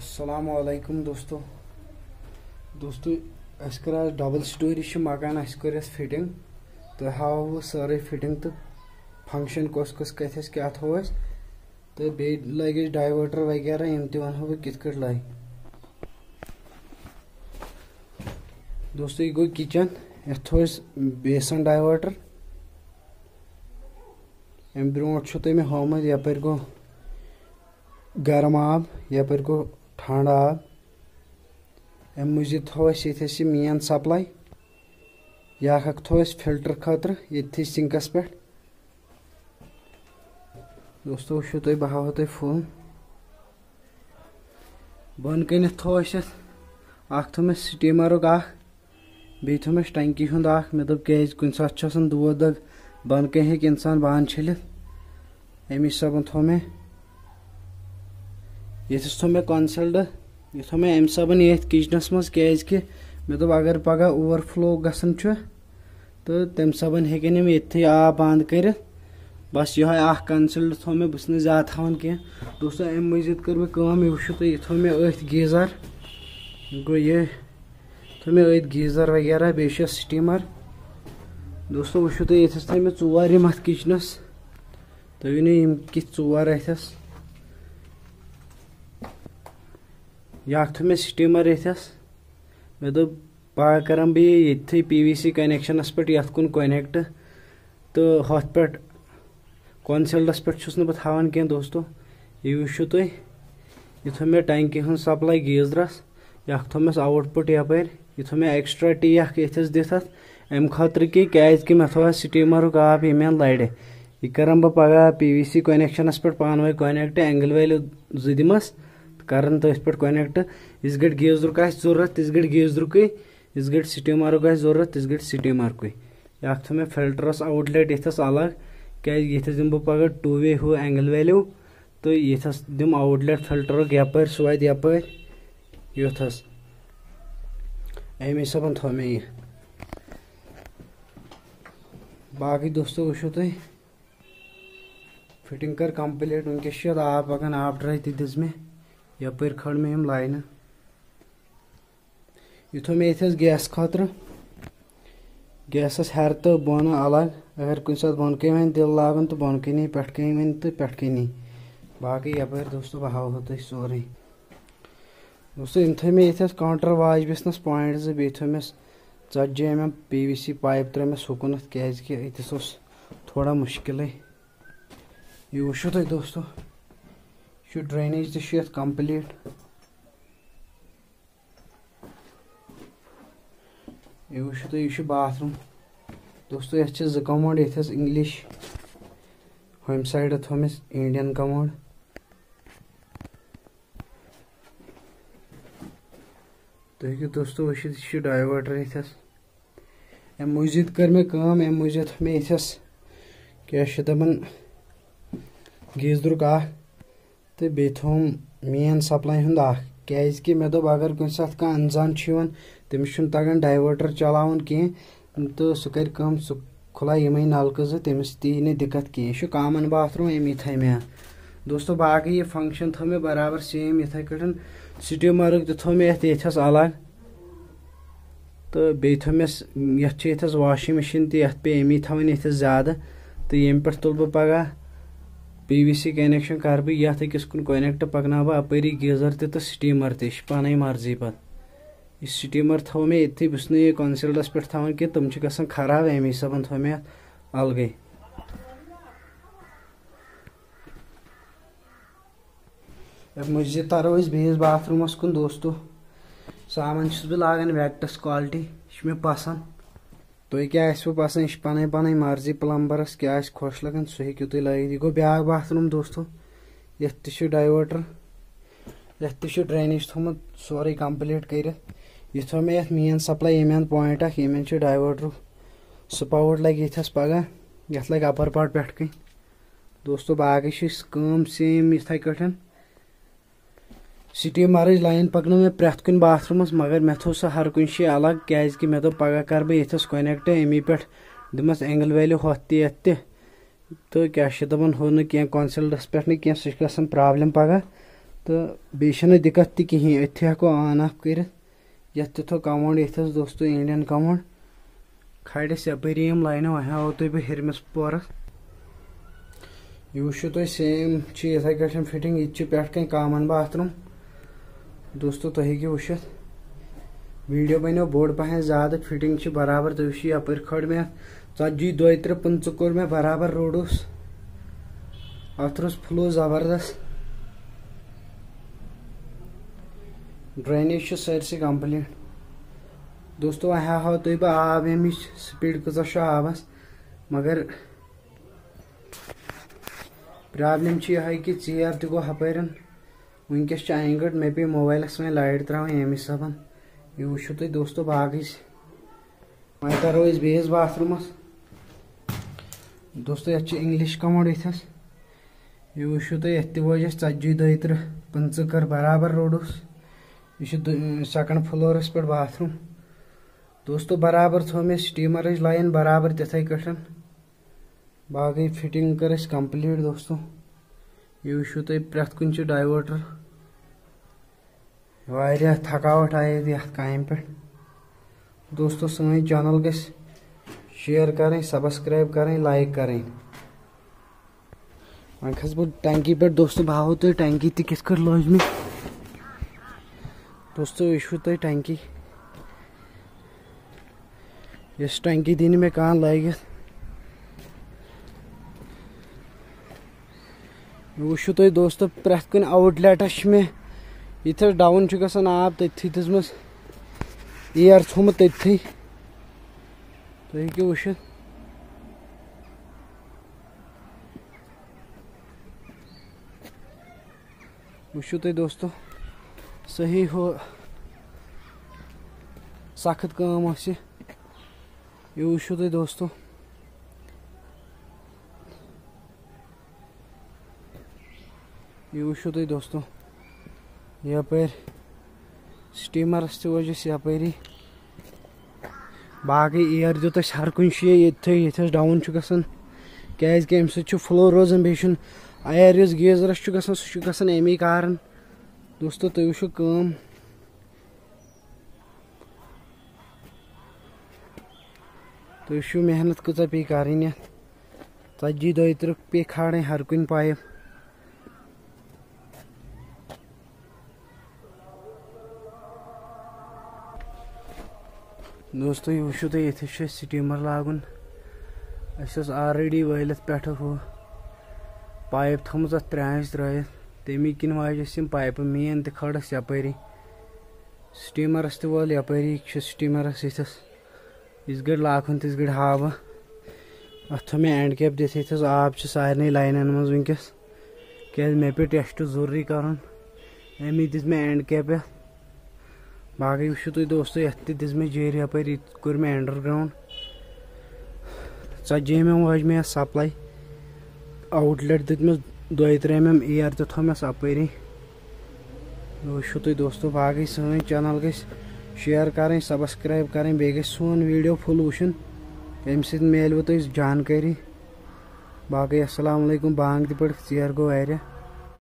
السلام علیکم دوستو اس کر آج ڈبل سٹوری مکان اس کر فٹنگ تو ہاو ساری فٹنگ تو فنکشن کس کس کتس کیا تھو تو بی لگ ڈائیورٹر وغیرہ یم تہ ونہو بہ کت کٹ لگ دوستو یہ گو کچن یتھ تھو بیسن ڈائیورٹر ام برونٹ تہ مے ہومت یپر گو گرم آب یپر گو ٹھنڈ آب ام مزید تھو یہ مین سپلائی یہ تھو فلٹر خاطر یہ سنکس پہ دوستو وچھو تھی بہ ہاو تھی فل بن کنتھ تھو تھو مے سٹیمرک بی تھو مے ٹنکی ہند مے دپ کیاز کن سات دود دگ بن کن ہیک انسان بان چھلت امی حساب تھو مے یتس تھو مے کنسلڈ یہ تھو مے ام صبن یت کچنس مز کیاز کہ مے دپ اگر پگہ اوور فلو گژھان تو تم صبن ہیکن یم یتھی آب بند کرت بس یہ کنسلڈ تھو مے بس زیادہ تھوان کی دوستو ام مزید کر بہ کام یہ وچھو تھی یہ تھو مے ات گیزر گو یہ تھو مے ات گیزر وغیرہ بیس سٹیمر دوستو وچھو تھی یتس تھے مے ژور یم ات کچنس تھی ونو یم کت ژور اتس یہ تھو مے سٹیمر یتس مے دپ پگہ کرم بہ یہ پی وی سی کنیکشنس پہ یت کن کنیکٹ تو ہتھ پہ کنسلڈس پہ بہ تھوان کی دوستو یہ وچھو تھی یہ تھو مے ٹنکی ہند سپلائی گیزرس یہ تھو مس آؤٹ پٹ یپر یہ تھو مے ایکسٹرا ٹی یتس دتھ ام خاطر کیاز کہ مے تھو سٹیمرک آب یمہ لڑ یہ کرم بہ پگہ پی وی سی کنیکشنس پہ پانوے کنیکٹ اینگل ویلو زٕ دمس کرن تھی پہ کنیکٹ اس گٹ گیزرک ضرورت تس گٹ گیزرک اس گٹ سٹیمرک ضرورت تس گٹ سٹیمرک یہ تھو مے فلٹرس آؤٹ لیٹ یتس الگ کیتس دم بہ پگہ ٹو وے ہو اینگل ویلو تو یتس دم آؤٹ لیٹ فلٹرک یپر سہ وات یپر یتس ام حساب تھو مے یہ باقی دوستو وچھو تھی فٹنگ کر کمپلیٹ ونکس آب پکان آب ڈرائی تہ دِژ مے یپر کھڑ مے یم لائنہ یہ تھو مے یتس گیس خاطر گیسس ہر تو بون الگ اگر کن سات بون کن ون دل لاگن تو بون کنی پہ کن ون تو پہ کنی باقی یپر دوستو بہ ہاو تھی سورے دوستو یم تھو مے یتس کاؤنٹر واش بیسنس پوائنٹ زٕ بیٚیہِ تھو مس ژتجی M M P V C pipe ترٲومس ہُکنتھ کیاز کہ یتس اوس تھوڑا مشکلے یہ وچھو تھی دوستو یہ ڈرینیج تہ یت کمپلیٹ یہ وچھو تھی یہ باتھ روم دوستو یتھ زٕ کموڈ یتس انگلش ہم سائڈ تھومس انڈین کموڈ تھی ہیکو دوستو وچھت یہ ڈائیورٹر یتس ام مزید کر مے کام ام مزید تھو مے یتس کیا دپان گیزرک تو بیٚیہِ تھوم مین سپلائی ہند کیاز کہ مے دپ اگر کُنہِ سات کانٛہہ انزان تٔمِس چھُنہٕ تگان ڈائیورٹر چلاوُن کینٛہہ تہٕ سُہ کرِ کٲم سُہ کھُلایہِ یِمے نلکہٕ زٕ تٔمِس تہِ یی نہٕ دِکت کینٛہہ یہِ چھُ کامن باتھ روٗم امی تھٲے مےٚ دوستو باقٕے یہِ فنکشن تھٲو مےٚ برابر سیم یِتھے کٲٹھۍ سٹیمرک تہِ تھوو مےٚ یتھس الگ تہٕ بیٚیہِ تھوو مےٚ یتھ چھِ یتھس واشنگ مشیٖن تہِ یتھ پیٚیہِ امی تھاوٕنۍ یتھس زیادٕ تہٕ ییٚمہِ پٮ۪ٹھ تُلہٕ بہٕ پگہہ پی وی سی کنیکشن کر بہ یتھ أکِس کُن کنیکٹ پکناو بہ اپٲری گیزر تہِ تہٕ سٹیمر تہِ یہِ چھِ پنٕنۍ مرضی پتہٕ یہ سٹیمر تھو مے یتھی بہٕ چھُس نہٕ یہِ کنسلڈس پٮ۪ٹھ تھاوان کینٛہہ تِم چھِ گژھان خراب امی حساب تھو مےٚ اتھ الگے مزید ترو أسۍ بیٚیِس باتھ روٗمس کُن دوستو سامان چھُس بہٕ لاگان ویکٹس کوالٹی یہِ چھُ مےٚ پسنٛد تُہۍ کیٛاہ آسوٕ پسنٛد یہِ چھِ پنٕنۍ پنٕنۍ مرضی پلمبرس کیٛاہ آسہِ خۄش لگان سُہ ہیٚکِو تُہۍ لٲگِتھ یہِ گوٚو بیاکھ باتھ روٗم دوستو یتھ تہِ چھُ ڈایورٹر یتھ تہِ چھُ ڈرینیج تھومُت سورُے کمپلیٹ کٔرِتھ یہ تھو مے یتھ مین سپلائی ییٚمہِ اند پویِنٹ ییٚمہِ اند چھُ ڈایورٹرُک سپاوُٹ لگہِ یتھس پگہہ یتھ لگہِ اپر پاٹ پٮ۪ٹھ کٔنۍ دوستو باقٕے چھِ کٲم سیم یِتھے کٲٹھۍ سٹیمرٕچ لایِن پکنٲو مےٚ پرٛٮ۪تھ کُنہِ باتھ روٗمس مگر مےٚ تھوٚو سۄ ہر کُنہِ جایہِ الگ کیٛازِ کہِ مےٚ دوٚپ پگہہ کرٕ بہٕ یتھس کنیکٹ امی پٮ۪ٹھ دِمس اینگل ویلو ہۄتھ تہِ یتھ تہِ تہٕ کیٛاہ چھِ دپان ہُہ نہٕ کینٛہہ کنسلڈس پٮ۪ٹھ نہٕ کینٛہہ سُہ چھِ گژھان پرابلم پگہہ تو بیٚیہِ دقت تہِ کِہیٖنۍ أتھی ہٮ۪کو آن آف کٔرِتھ یتھ تہِ تھوٚو کماوُنٛڈ ییٚتھس دوستو انڈین کماوُنٛڈ کھالٮ۪س یپٲری یِم لاینہٕ وۄنۍ ہاوو تۄہہِ بہٕ ہیٚرمِس پورس یہِ وٕچھِو تُہۍ سیم چھِ یِتھے کٲٹھۍ فِٹنٛگ یہِ تہِ چھُ پٮ۪ٹھٕ کَنۍ کامن باتھ روٗم دوستو تُہۍ ہیٚکِو وٕچھِتھ ویٖڈیو بنیو بوٚڑ پہن زیادٕ فِٹنٛگ چھِ برابر تُہۍ وٕچھِو یپٲرۍ کھٲڑ مےٚ 40 42 کوٚر مےٚ برابر روڈُس اتھ روٗز فلو زبردست ڈرینیج چھِ سٲرسٕے کمپلیٖٹ دوستو وۄنۍ ہاوہو تۄہہِ بہٕ آب ییٚمِچ سپیٖڈ کۭژاہ چھُ آبس مگر پرابلم چھِ یِہے کہِ ژیر تہِ گوٚو ہپٲرۍ وٕنکیٚس چھِ انہِ گٔٹ مےٚ پیٚیہِ موبایلس وۄنۍ لایٹ تراوٕنۍ ییٚمہِ حسابن یہِ وٕچھِو تُہۍ دوستو باقٕے وۄنۍ کرو أسۍ بیٚیِس باتھ روٗمس دوستو یتھ چھِ انگلش کموڈ ییٚتھس یہِ وٕچھِو تُہۍ یتھ تہِ وٲج اسہِ 40 42 15 کٔر برابر روڈُس یہ سیکنڈ فلورس پٮ۪ٹھ باتھ روٗم دوستو برابر تھوٚو مےٚ سٹیٖمرٕچ لایِن برابر تِتھے کٲٹھۍ باقٕے فِٹنٛگ کٔر اسہِ کمپلیٖٹ دوستو یہِ وٕچھِو تُہۍ پرٛٮ۪تھ کُنہِ چھُ ڈایوٲٹر واریاہ تھکاوٹ آیہِ یتھ کامہِ پٮ۪ٹھ دوستو سٲنۍ چینل گژھِ شیر کرٕنۍ سبسکرایب کرٕنۍ لایک کرٕنۍ وۄنۍ کھسہٕ بہٕ ٹنکی پٮ۪ٹھ دوستو بہٕ ہاوو تۄہہِ ٹنکی تہِ کِتھ کٲٹھۍ لٲج مےٚ دوستو وٕچھِو تُہۍ ٹنکی یۄس ٹنکی دی نہٕ مےٚ کانٛہہ لٲگِتھ وٕچھِو تُہۍ دوستو پرٛٮ۪تھ کُنہِ آوُٹ لیٹس چھِ مےٚ ییٚتھس ڈاوُن چھُ گژھان آب تٔتھی دِژمٕژ ایر تھوٚمُت تٔتھی تُہۍ ہیٚکِو وٕچھِتھ وٕچھِو تُہۍ دوستو صحیح ہُہ سخت کٲم ٲس یہِ وٕچھِو تُہۍ دوستو یہِ وٕچھِو تُہۍ دوستو یپٲرۍ سٹیٖمرس تہِ وٲج أسۍ یپٲری باقٕے ایر دیُت اسہِ ہر کُنہِ جایہِ ییٚتھٕے ییٚتھس ڈاوُن چھُ گژھان کیازِ کہِ امہِ سۭتۍ چھُ فلو روزان بیٚیہِ چھُنہٕ ایر یُس گیزرس چھُ گژھان سُہ چھُ گژھان امی کارن دوستو تُہۍ وٕچھِو کٲم تُہۍ وٕچھِو محنت کۭژاہ پیٚیہِ کرٕنۍ یتھ 40 42 پیٚیہِ کھالٕنۍ ہر کُنہِ پایپ دوستو یہِ وٕچھِو تُہۍ ییٚتھس چھُ اسہِ سٹیٖمر لاگُن اسہِ اوس آلریڈی وٲلِتھ پٮ۪ٹھٕ ہُہ پایپ تھٲومٕژ اتھ 3 آنٛچہِ ترٲیِتھ تمی کِنۍ واجہِ اسہِ یِم پایپہٕ مین تہِ کھٲڑس یپٲری سٹیٖمرس تہِ وول یپٲری چھُ سٹیٖمرس ییٚتھس یِژھ گٔڑۍ لاگہون تِژھ گٔڑۍ ہاو بہٕ اتھ تھوٚو مےٚ اینڈ کیپ دِتھ ییٚتھس آب چھُ سارنٕے لاینن منٛز وٕنکیٚس کیازِ مےٚ پیٚو ٹٮ۪سٹ ضروٗری کرُن امی دِژ مےٚ اینڈ کیپ یتھ باقٕے وٕچھِو تُہۍ دوستو یتھ تہِ دِژ مےٚ جیٖر یپٲرۍ یہِ کوٚر مےٚ انڈر گراوُنڈ 40 mm وٲج مےٚ یتھ سپلاے آوُٹ لیٹ دِتمس 2-3 mm ایر تہِ تھوٚومَس اپٲری وٕچھِو تُہۍ دوستو باقٕے سٲنۍ چینل گژھِ شیر کرٕنۍ سبسکرایب کرٕنۍ بیٚیہِ گژھِ سون ویٖڈیو فُل وٕچھُن تمہِ سۭتۍ میلوٕ تۄہہِ جانکٲری باقٕے اسلام علیکم بانگ تہِ پٔڑ ژیر گوٚو واریاہ